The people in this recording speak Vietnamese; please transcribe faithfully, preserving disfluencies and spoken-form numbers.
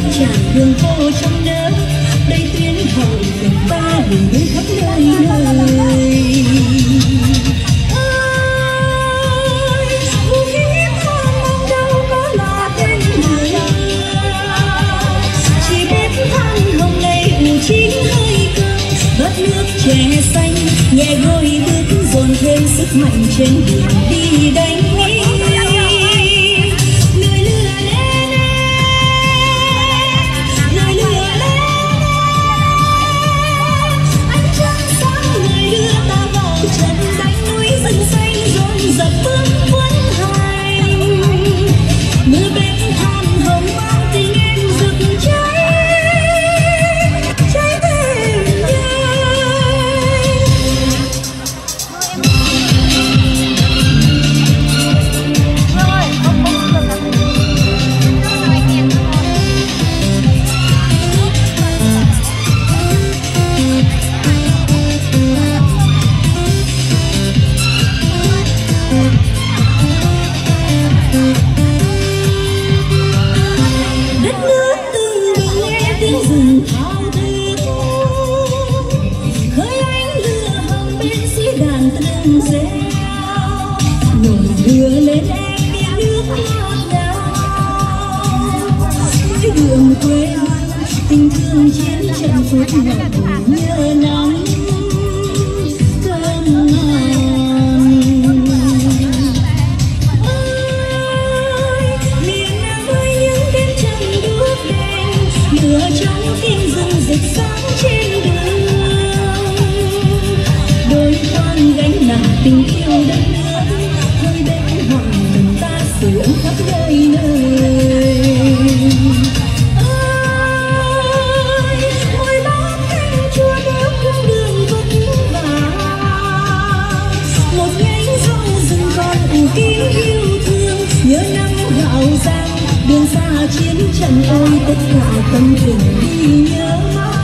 tràn đường phố trong nắng đây tuyến hậu tình ta đường đi khắp nơi nơi. Ơi vũ khí thơm mong đâu có là tên lửa, chỉ biết than hồng này ủ chín hơi cơn đất nước trẻ xanh nhẹ đôi bước dồn thêm sức mạnh trên đường đi đánh. Nồi đưa lên em miếng nước ngọt ngào, đường quê hương tình thương chiến trận phút ngọc nhớ nắng cơm ngon. Ơi miền Nam với những đêm trăng đuốc đèn lửa trong kim rừng rực sáng trên đường, đôi con gánh nặng tình yêu đất nước hơi bên hoàng tình ta sưởi ấm khắp nơi nơi. Ơi ôi bác canh chua béo con đường vất vả, một nhánh rau rừng còn ủ kín yêu thương nhớ năm gạo giang đường xa chiến trận ôi tất cả tâm tình đi nhớ.